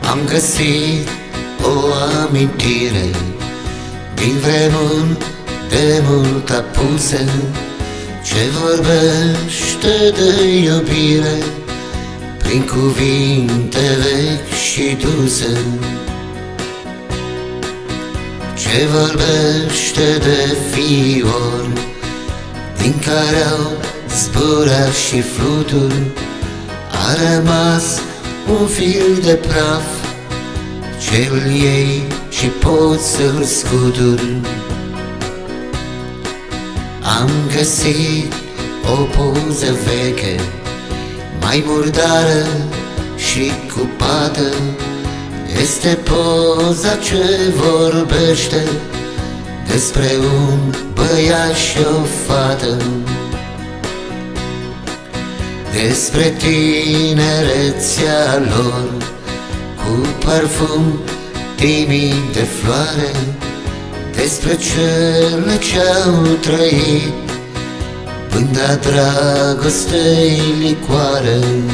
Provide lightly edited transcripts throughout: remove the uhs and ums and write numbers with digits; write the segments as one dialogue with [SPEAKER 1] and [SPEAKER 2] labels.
[SPEAKER 1] Am găsit o amintire din vremuri de mult apuse, ce vorbește de iubire prin cuvinte vechi și duse, ce vorbește de fiori din care au zburat și fluturi. A rămas un fir de praf ce-l iei și poți să-l scuturi. Am găsit o poză veche, mai murdară și cupată. Este poza ce vorbește despre un băiat și o fată, despre tinerețea lor, cu parfum timid de floare, despre cele ce-au trăit până dragostei licoare.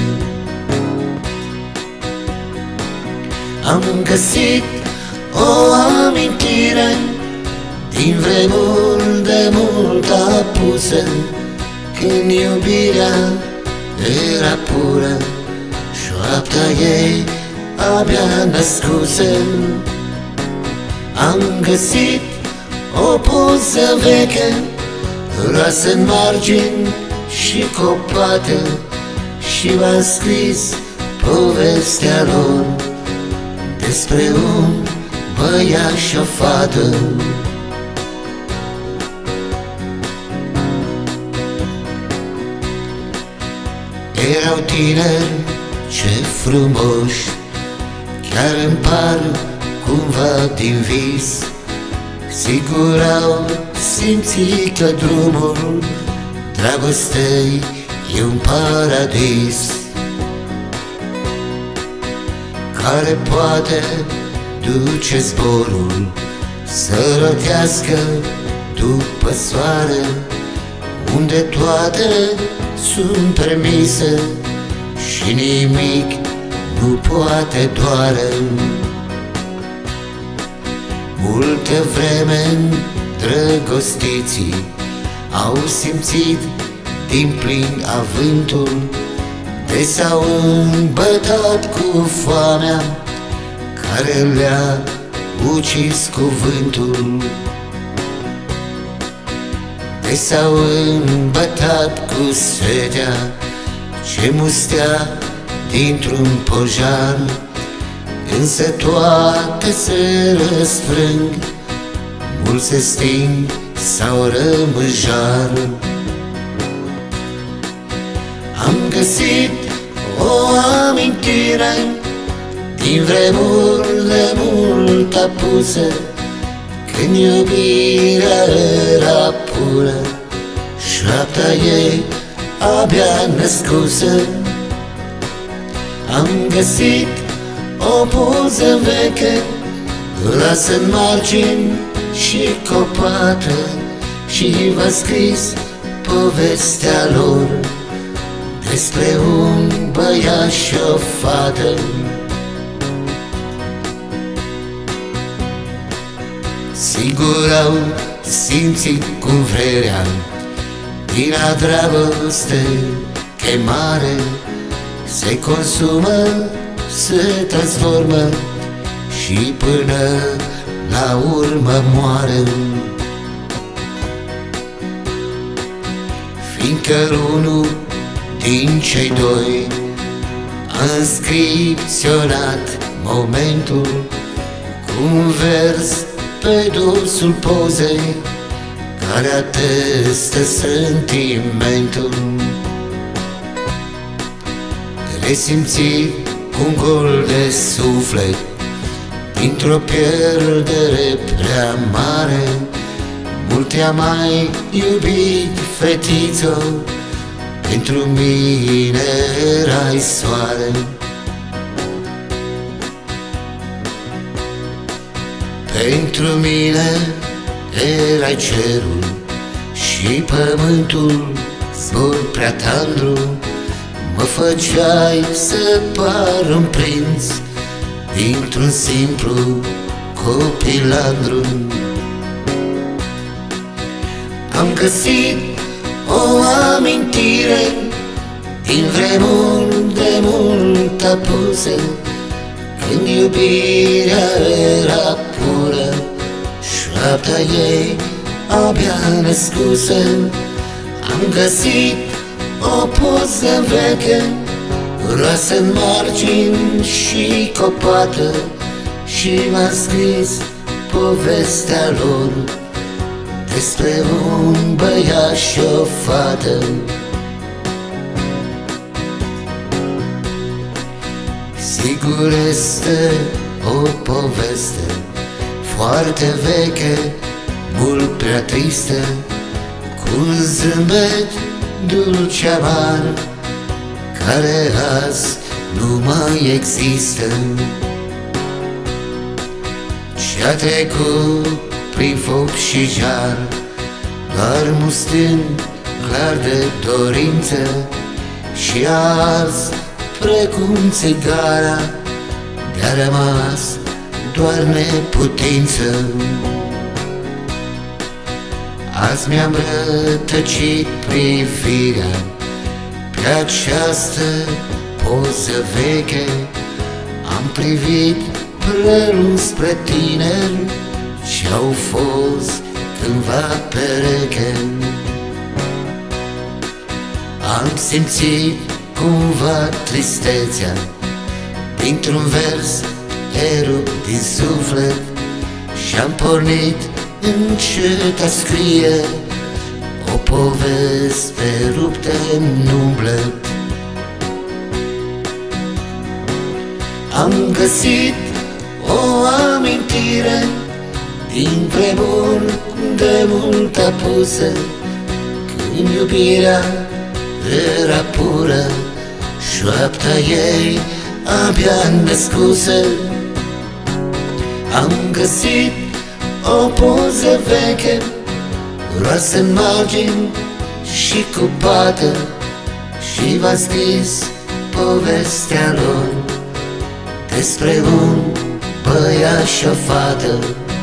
[SPEAKER 1] Am găsit o amintire din vremuri de mult apuse, când iubirea era pură, șoapta ei abia născuse. Am găsit o poză veche, rasă în margini și copate, și v-a scris povestea lor despre un băiat și o fată. Erau tineri, ce frumoși, chiar îmi par cumva din vis. Sigur au simțit că drumul dragostei e un paradis, care poate duce zborul să rotească după soare, unde toate sunt permise și nimic nu poate doare. Multă vreme îndrăgostiții au simțit din plin avântul, de s-au îmbătat cu foamea care le-a ucis cuvântul, de s-au îmbătat cu setea ce mustea dintr-un pojar. Însă toate se răsfrâng, mulți se sting sau rămâjar. Am găsit o amintire din vremuri de mult apuse, când iubirea era pură, șoapta ei abia născuse. Am găsit o poză veche, lasă în margini și copată, și v-a scris povestea lor despre un băiat și o fată. Sigur au simțit cum vrerea din a dragostei chemare se consumă, se transformă și până la urmă moare. Fiindcă unul din cei doi a înscripționat momentul cu un vers pe dorsul pozei care atestă sentimentul, resimțit cu un gol de suflet dintr-o pierdere prea mare. Mult te-a mai iubit, fetițo, pentru mine erai soare. Pentru mine erai cerul și pământul, zbor prea tandru. Mă făceai să par un prinț dintr-un simplu copilandru. Am găsit o amintire din vremuri de mult apuse, când iubirea era pură, șoapta ei abia născuse. Am găsit o poză veche, roasă în margini și copată, și m-a scris povestea lor despre un băiat și o fată. Sigur este o poveste foarte veche, mult prea tristă, cu un zâmbet dulce amar, care azi nu mai există. Și-a trecut prin foc și jar, doar mustând clar de dorință, și azi, precum țigara, de-a rămas doar neputință. Azi mi-am rătăcit privirea pe această poză veche, am privit prelung spre tineri ce-au fost cândva pereche. Am simțit cumva tristețea dintr-un vers erupt din suflet, și-am pornit încet a scrie o poveste ruptă în umblet. Am găsit o amintire din vremuri de mult apuse, când iubirea era pură, șoapta ei abia născuse. Am găsit o poză veche, roasă în margini și cupată, și v-a scris povestea lor despre un băiat și o fată.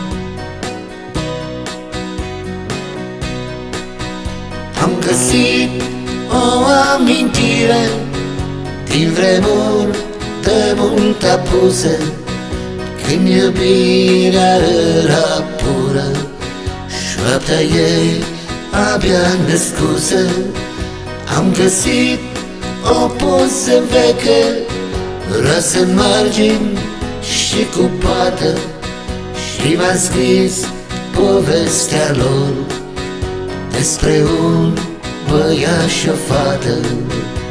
[SPEAKER 1] Am găsit o amintire din vremuri de mult apuse, când iubirea era pură, șoapta ei abia născuse. Am găsit o poză veche, roasă în margini și cupată, și v-am scris povestea lor despre un băiat și o fată.